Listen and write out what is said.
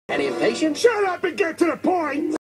Any impatient? Shut up and get to the point!